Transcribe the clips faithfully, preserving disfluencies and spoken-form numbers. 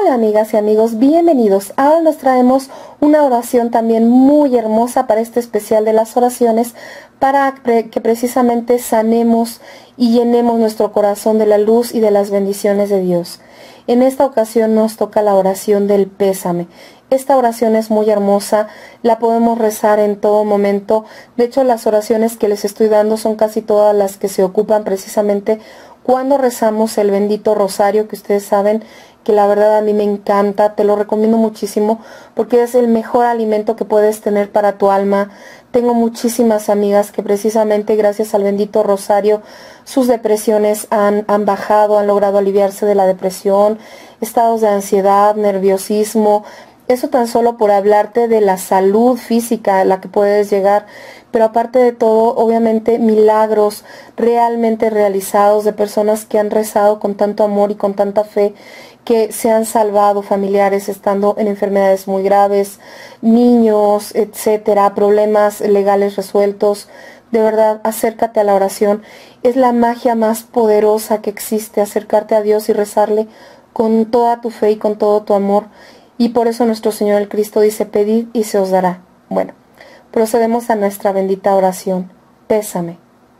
Hola amigas y amigos, bienvenidos. Ahora nos traemos una oración también muy hermosa para este especial de las oraciones, para que precisamente sanemos y llenemos nuestro corazón de la luz y de las bendiciones de Dios. En esta ocasión nos toca la oración del pésame. Esta oración es muy hermosa, la podemos rezar en todo momento. De hecho, las oraciones que les estoy dando son casi todas las que se ocupan precisamente cuando rezamos el bendito rosario, que ustedes saben que la verdad a mí me encanta, te lo recomiendo muchísimo porque es el mejor alimento que puedes tener para tu alma. Tengo muchísimas amigas que precisamente gracias al bendito rosario sus depresiones han, han bajado, han logrado aliviarse de la depresión, estados de ansiedad, nerviosismo. Eso tan solo por hablarte de la salud física a la que puedes llegar, pero aparte de todo, obviamente milagros realmente realizados de personas que han rezado con tanto amor y con tanta fe, que se han salvado familiares estando en enfermedades muy graves, niños, etcétera, problemas legales resueltos. De verdad, acércate a la oración. Es la magia más poderosa que existe, acercarte a Dios y rezarle con toda tu fe y con todo tu amor. Y por eso nuestro Señor el Cristo dice, pedid y se os dará. Bueno, procedemos a nuestra bendita oración. Pésame.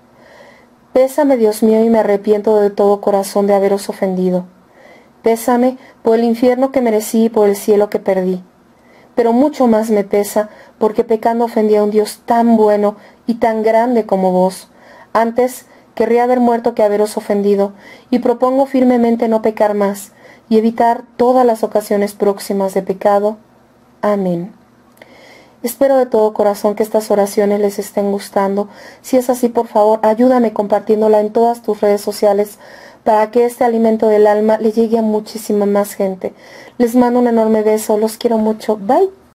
Pésame, Dios mío, y me arrepiento de todo corazón de haberos ofendido. Pésame por el infierno que merecí y por el cielo que perdí. Pero mucho más me pesa porque pecando ofendí a un Dios tan bueno y tan grande como vos. Antes querría haber muerto que haberos ofendido, y propongo firmemente no pecar más y evitar todas las ocasiones próximas de pecado. Amén. Espero de todo corazón que estas oraciones les estén gustando. Si es así, por favor, ayúdame compartiéndola en todas tus redes sociales para que este alimento del alma le llegue a muchísima más gente. Les mando un enorme beso, los quiero mucho. Bye.